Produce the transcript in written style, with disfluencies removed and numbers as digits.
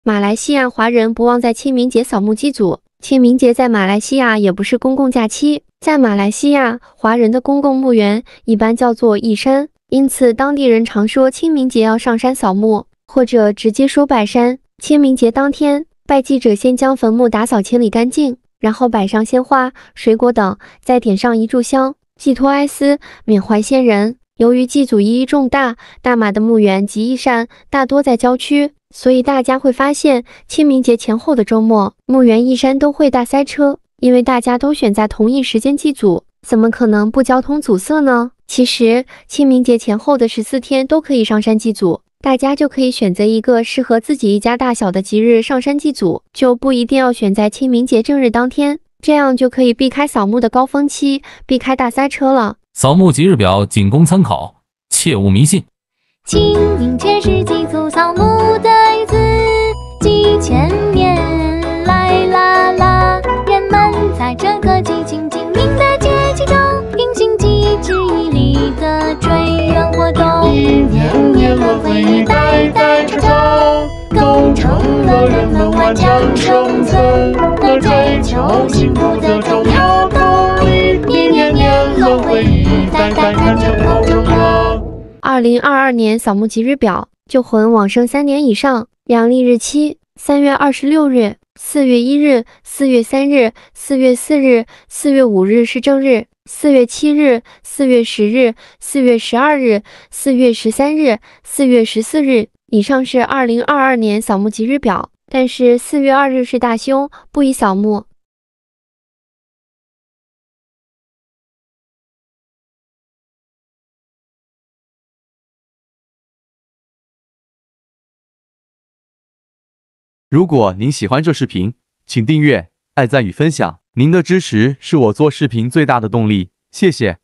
马来西亚华人不忘在清明节扫墓祭祖。清明节在马来西亚也不是公共假期，在马来西亚，华人的公共墓园一般叫做义山，因此当地人常说清明节要上山扫墓，或者直接说拜山。清明节当天，拜祭者先将坟墓打扫清理干净，然后摆上鲜花、水果等，再点上一炷香，寄托哀思，缅怀先人。由于祭祖意义重大，大马的墓园及义山大多在郊区，所以大家会发现清明节前后的周末，墓园义山都会大塞车，因为大家都选在同一时间祭祖，怎么可能不交通阻塞呢？其实清明节前后的14天都可以上山祭祖，大家就可以选择一个适合自己一家大小的吉日上山祭祖，就不一定要选在清明节正日当天，这样就可以避开扫墓的高峰期，避开大塞车了。 扫墓吉日表仅供参考，切勿迷信。 清明节是祭祖扫墓的日子，几千年来啦啦，人们在这个激情精明的节气中，迎新祭之以礼的追远活动，一年年轮回，一代代传承，构成了人们顽强生存和追求幸福的重要动力。一年年轮回，一代代传承构成了。 2022年扫墓吉日表，救魂往生3年以上，阳历日期：3月26日、4月1日、4月3日、4月4日、4月5日是正日，4月7日、4月10日、4月12日、4月13日、4月14日。以上是2022年扫墓吉日表，但是4月2日是大凶，不宜扫墓。 如果您喜欢这视频，请订阅、按赞与分享，您的支持是我做视频最大的动力，谢谢。